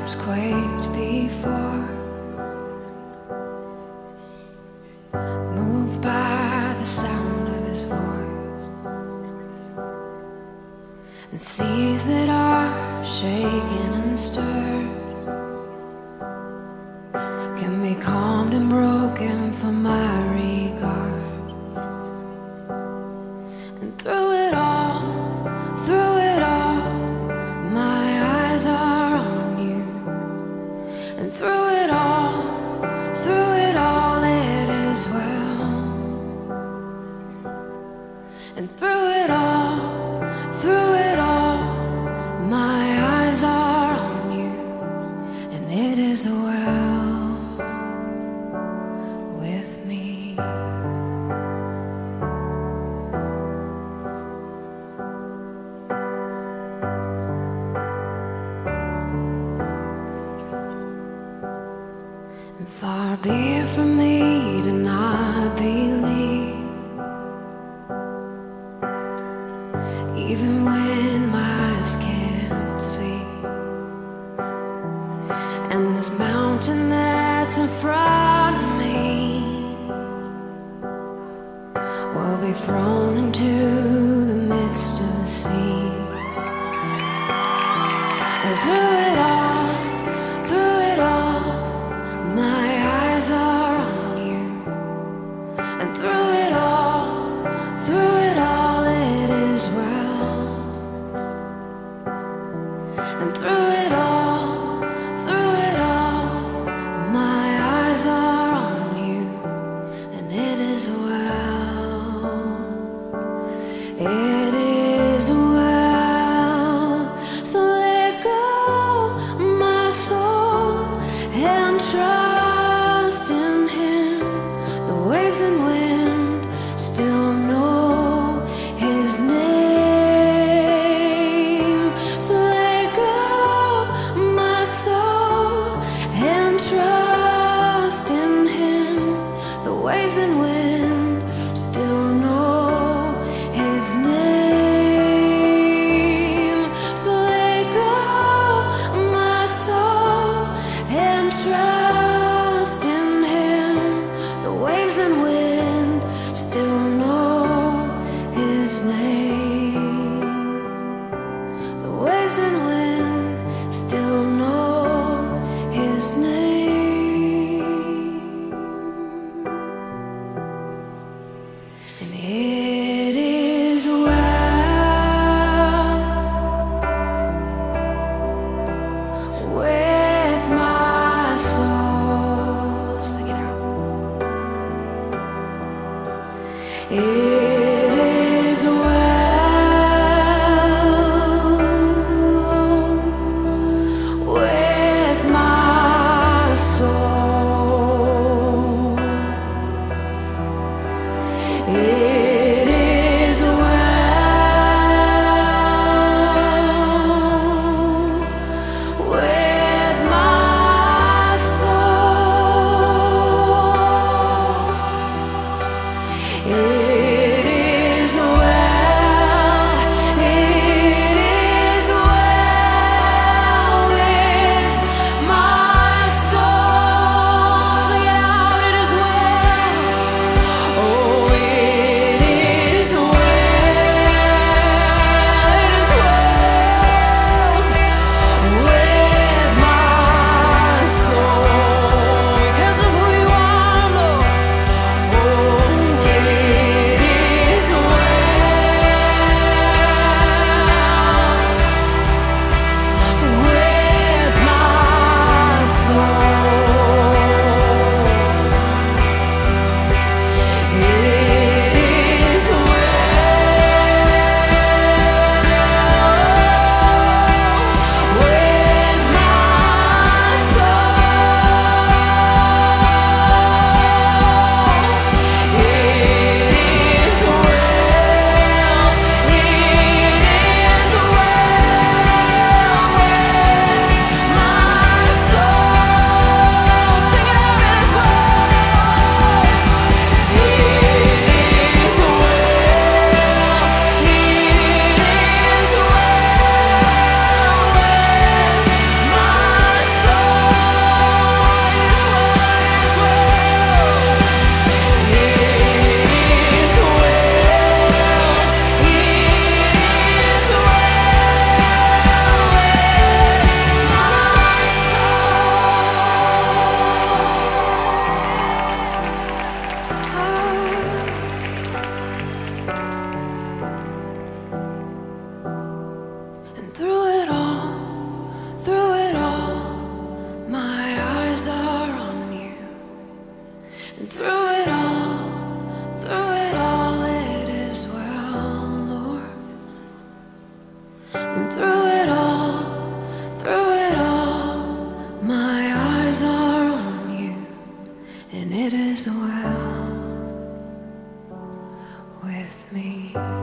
has quaked before, moved by the sound of his voice, and seas that are shaken and stirred can be calmed and broken for my regard. And through it all, my eyes are on you. And through it all, it is well. And through it all, my eyes are on you, and it is well with me. And far be it from me to not believe, even when my eyes can't see. And this mountain that's in front of me will be thrown into the midst of the sea. And through it all, my eyes are on you. And through it all, it is well. And through it all, my eyes are on you, and it is well. me.